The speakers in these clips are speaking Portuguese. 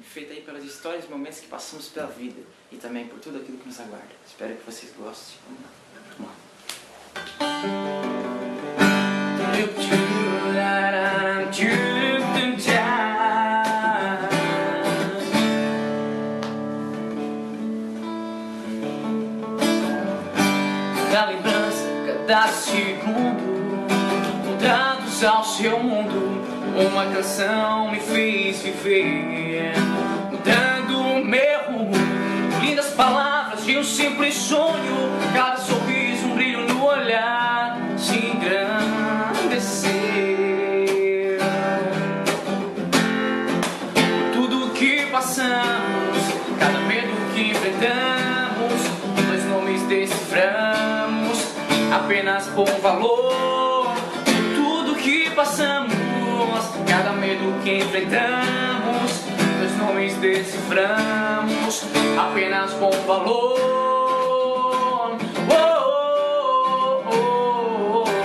feita aí pelas histórias e momentos que passamos pela vida e também por tudo aquilo que nos aguarda. Espero que vocês gostem. Vamos lá. Vamos lá. Da lembrança, cada segundo, mudados ao seu mundo, uma canção me fez viver, mudando o meu rumo. Lindas palavras de um simples sonho, cada sorriso, um brilho no olhar, se engrandecer. Tudo que passamos, cada medo que enfrentamos, dois nomes deciframos apenas com valor. Tudo que passamos, cada medo que enfrentamos, dois nomes deciframos apenas com valor. Oh, oh, oh, oh.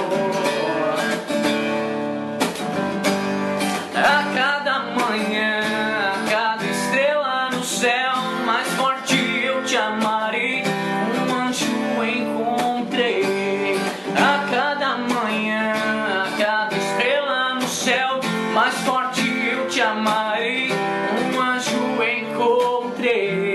A cada manhã, a cada estrela no céu, mais forte eu te amarei, um anjo encontrei. A cada manhã, a cada estrela no céu, mais forte eu te amarei, um anjo encontrei.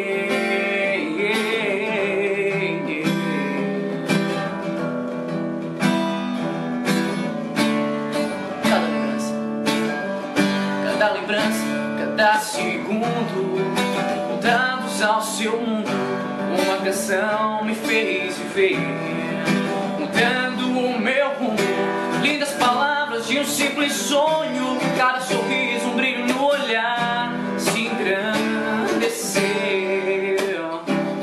Cada lembrança, cada segundo, mudados ao seu mundo, uma canção me fez viver, mudando o meu rumo. Lindas palavras de um simples sonho, cada sorriso, um brilho no olhar, se engrandeceu.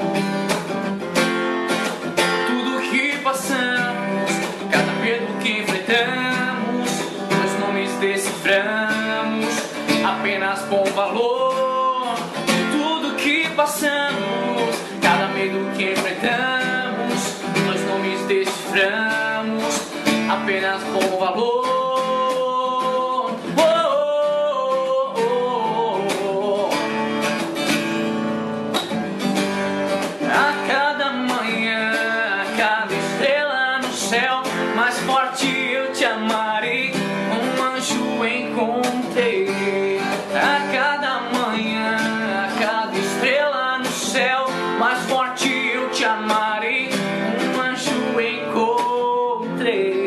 Tudo que passamos, cada medo que enfrentamos, dois nomes deciframos apenas com valor. Tudo que passamos, cada medo que enfrentamos, dois nomes deciframos apenas com valor. Oh, oh, oh, oh. A cada manhã, a cada estrela no céu, mais forte eu te amarei, um anjo encontrei. A cada manhã, a cada estrela no céu, mais forte eu te amarei, um anjo encontrei.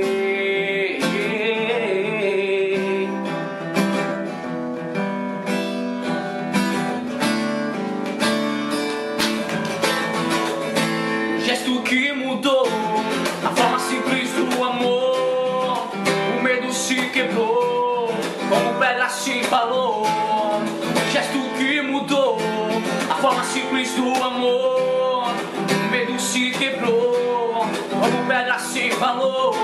O gesto que mudou, a forma simples do amor, o medo se quebrou, como pedra se falou. O gesto que mudou, a forma simples do amor, o medo se quebrou, como pedra se falou.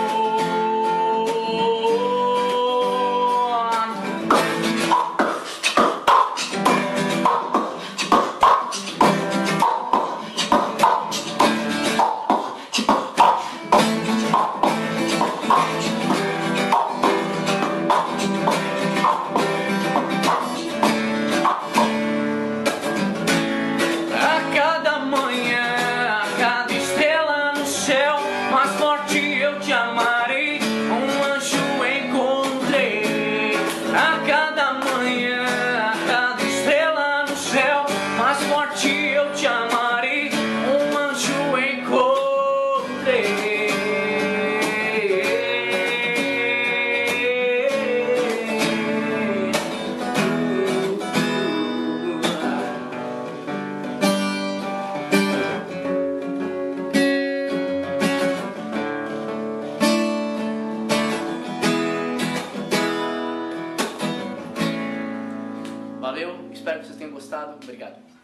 Mais forte eu te amarei, um anjo encontrei. A cada manhã, a cada estrela no céu, mais forte eu te amarei, um anjo encontrei. Valeu, espero que vocês tenham gostado. Obrigado.